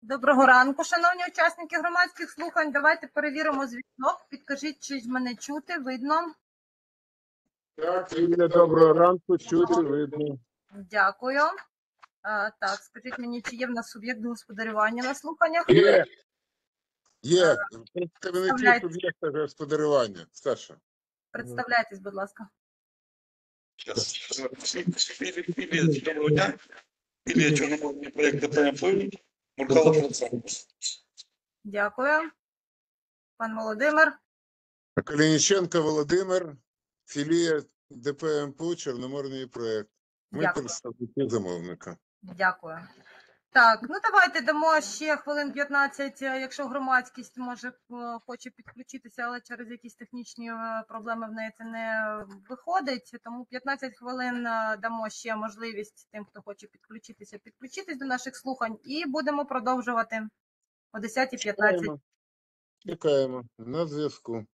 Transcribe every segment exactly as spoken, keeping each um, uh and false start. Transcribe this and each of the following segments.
Доброго ранку, шановні учасники громадських слухань. Давайте перевіримо зв'язок. Підкажіть, чи мене чути, видно? Так, Юля, доброго ранку, чути, видно. Дякую. А, так, скажіть мені, чи є в нас суб'єкт господарювання на слуханнях? Є, є. Представники Представляйте. суб'єкта господарювання. Саша. Представляйтесь, будь ласка. Філія доброго дня. Філія Чорноморний проєкт ДПМ Муркала Франценко. Дякую. Пан Володимир. Калініченко Володимир, філія ДП МПУ «Чорноморний проєкт». Ми Дякую. представники замовника. Дякую. Так, ну давайте дамо ще хвилин п'ятнадцять, якщо громадськість може е, хоче підключитися, але через якісь технічні е, проблеми в неї це не виходить. Тому п'ятнадцять хвилин е, дамо ще можливість тим, хто хоче підключитися, підключитись до наших слухань, і будемо продовжувати о десятій п'ятнадцять. Чекаємо. Чекаємо. На зв'язку.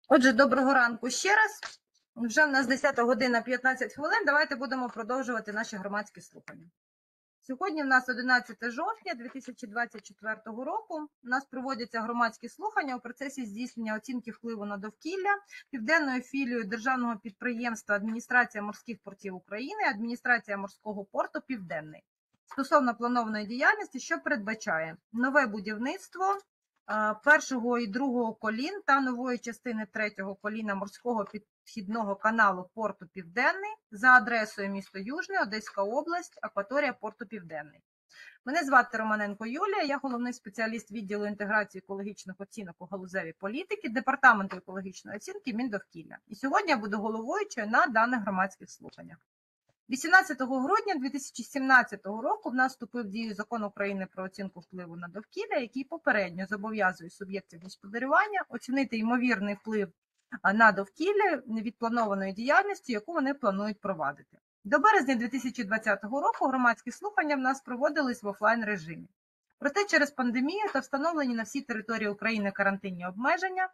Отже, доброго ранку ще раз. Вже в нас десята година п'ятнадцять хвилин. Давайте будемо продовжувати наші громадські слухання. Сьогодні в нас одинадцяте жовтня дві тисячі двадцять четвертого року. У нас проводяться громадські слухання у процесі здійснення оцінки впливу на довкілля південною філією державного підприємства Адміністрація морських портів України, Адміністрація морського порту Південний стосовно планованої діяльності, що передбачає нове будівництво першого і другого колін та нової частини третього коліна морського підхідного каналу порту Південний за адресою місто Южне, Одеська область, акваторія порту Південний. Мене звати Романенко Юлія, я головний спеціаліст відділу інтеграції екологічних оцінок у галузевій політики, Департаменту екологічної оцінки Міндовкілля. І сьогодні я буду головуючою на даних громадських слуханнях. вісімнадцятого грудня дві тисячі сімнадцятого року в нас вступив в дію Закон України про оцінку впливу на довкілля, який попередньо зобов'язує суб'єктів господарювання оцінити ймовірний вплив на довкілля від планованої діяльності, яку вони планують провадити. До березня дві тисячі двадцятого року громадські слухання в нас проводились в офлайн режимі. Проте через пандемію та встановлені на всій території України карантинні обмеження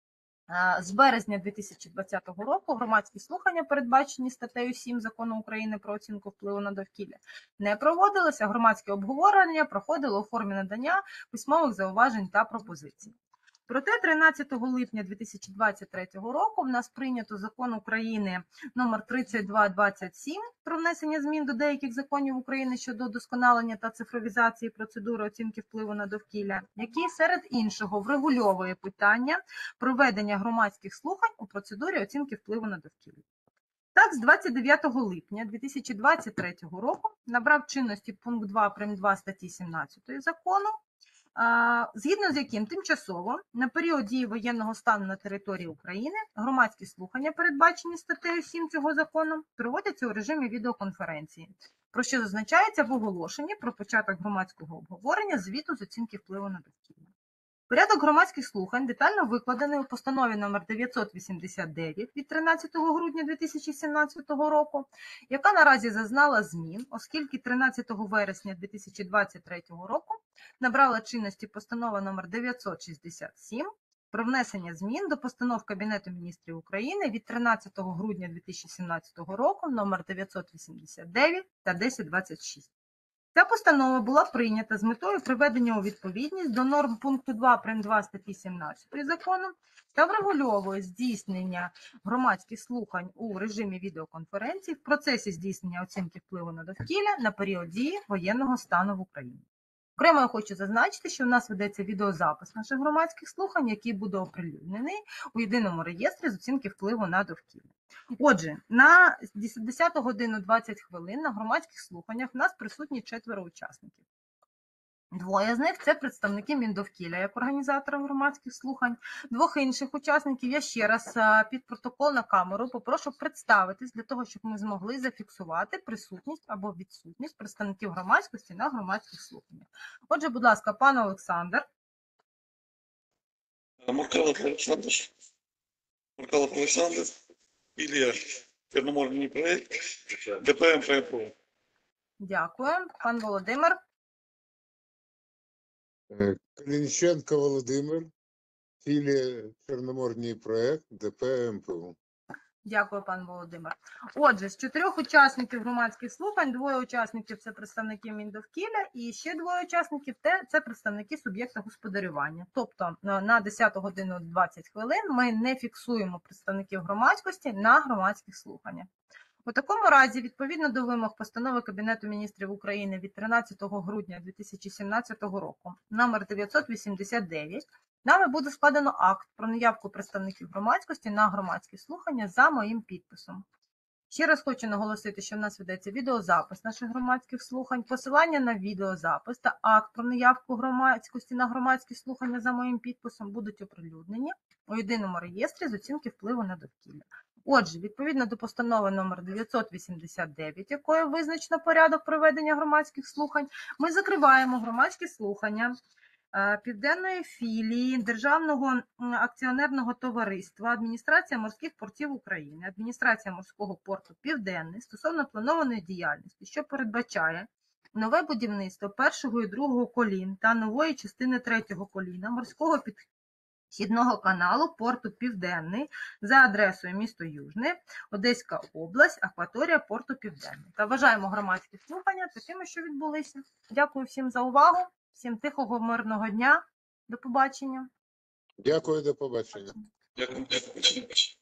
з березня дві тисячі двадцятого року громадські слухання, передбачені статтею сім Закону України про оцінку впливу на довкілля, не проводилися, громадське обговорення проходило у формі надання письмових зауважень та пропозицій. Проте тринадцятого липня дві тисячі двадцять третього року в нас прийнято Закон України номер тридцять два двадцять сім про внесення змін до деяких законів України щодо удосконалення та цифровізації процедури оцінки впливу на довкілля, який серед іншого врегульовує питання проведення громадських слухань у процедурі оцінки впливу на довкілля. Так, з двадцять дев'ятого липня дві тисячі двадцять третього року набрав чинності пункт два прим. два статті сімнадцятої закону, згідно з яким тимчасово на період дії воєнного стану на території України громадські слухання, передбачені статтею сім цього закону, проводяться у режимі відеоконференції, про що зазначається в оголошенні про початок громадського обговорення звіту з оцінки впливу на довкілля. Порядок громадських слухань детально викладений у постанові номер дев'ятсот вісімдесят дев'ять від тринадцятого грудня дві тисячі сімнадцятого року, яка наразі зазнала змін, оскільки тринадцятого вересня дві тисячі двадцять третього року набрала чинності постанова номер дев'ятсот шістдесят сім про внесення змін до постанов Кабінету міністрів України від тринадцятого грудня дві тисячі сімнадцятого року номер дев'ятсот вісімдесят дев'ять та десять двадцять шість. Ця постанова була прийнята з метою приведення у відповідність до норм пункту два прим. два статті сімнадцятої закону та врегульовує здійснення громадських слухань у режимі відеоконференції в процесі здійснення оцінки впливу на довкілля на період дії воєнного стану в Україні. Окремо я хочу зазначити, що в нас ведеться відеозапис наших громадських слухань, який буде оприлюднений у єдиному реєстрі з оцінки впливу на довкілля. Отже, на десяту годину двадцять хвилин на громадських слуханнях в нас присутні четверо учасників. Двоє з них – це представники Міндовкілля як організатора громадських слухань. Двох інших учасників я ще раз під протокол на камеру попрошу представитись для того, щоб ми змогли зафіксувати присутність або відсутність представників громадськості на громадських слуханнях. Отже, будь ласка, пан Олександр. Муркалов Олександр. Муркалов Олександр. Ілія, Чорноморний проєкт, ДП-МПФО. Дякую. Пан Володимир. Калініченко Володимир, філія Чорноморний проєкт, ДП МПУ. Дякую, пан Володимир. Отже, з чотирьох учасників громадських слухань, двоє учасників – це представники Міндовкілля, і ще двоє учасників – це представники суб'єкта господарювання. Тобто на десяту годину двадцять хвилин ми не фіксуємо представників громадськості на громадських слуханнях. У такому разі, відповідно до вимог постанови Кабінету міністрів України від тринадцятого грудня дві тисячі сімнадцятого року, номер дев'ятсот вісімдесят дев'ять, нами буде складено акт про наявку представників громадськості на громадські слухання за моїм підписом. Ще раз хочу наголосити, що в нас ведеться відеозапис наших громадських слухань, посилання на відеозапис та акт про наявку громадськості на громадські слухання за моїм підписом будуть оприлюднені у єдиному реєстрі з оцінки впливу на довкілля. Отже, відповідно до постанови номер дев'ятсот вісімдесят дев'ять, якою визначено порядок проведення громадських слухань, ми закриваємо громадські слухання Південної філії Державного акціонерного товариства Адміністрація морських портів України, Адміністрація морського порту Південний стосовно планованої діяльності, що передбачає нове будівництво першого і другого колін та нової частини третього коліна морського Східного каналу порту Південний за адресою місто Южне, Одеська область, акваторія порту Південний. Та вважаємо громадські слухання такими, що відбулися. Дякую всім за увагу, всім тихого, мирного дня. До побачення. Дякую, до побачення. Дякую, дякую.